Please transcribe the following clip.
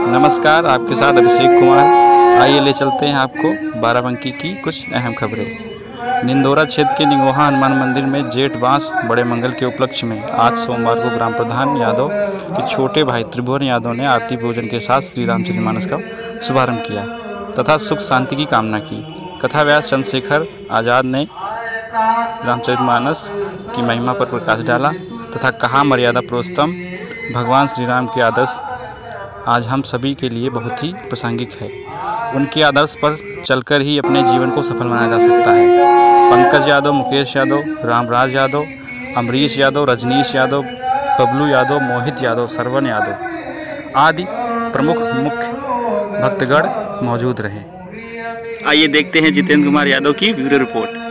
नमस्कार, आपके साथ अभिषेक कुमार। आइए ले चलते हैं आपको बाराबंकी की कुछ अहम खबरें। निंदोरा क्षेत्र के निगोहा हनुमान मंदिर में जेठ बांस बड़े मंगल के उपलक्ष्य में आज सोमवार को ग्राम प्रधान यादव के छोटे भाई त्रिभुवन यादव ने आरती पूजन के साथ श्री रामचरितमानस का शुभारंभ किया तथा सुख शांति की कामना की। कथा व्यास चंद्रशेखर आज़ाद ने रामचरितमानस की महिमा पर प्रकाश डाला तथा कहा, मर्यादा पुरुषोत्तम भगवान श्री राम के आदर्श आज हम सभी के लिए बहुत ही प्रासंगिक है। उनके आदर्श पर चलकर ही अपने जीवन को सफल बनाया जा सकता है। पंकज यादव, मुकेश यादव, रामराज यादव, अमरीश यादव, रजनीश यादव, बबलू यादव, मोहित यादव, सरवन यादव आदि प्रमुख मुख्य भक्तगण मौजूद रहे। आइए देखते हैं जितेंद्र कुमार यादव की ब्यूरो रिपोर्ट।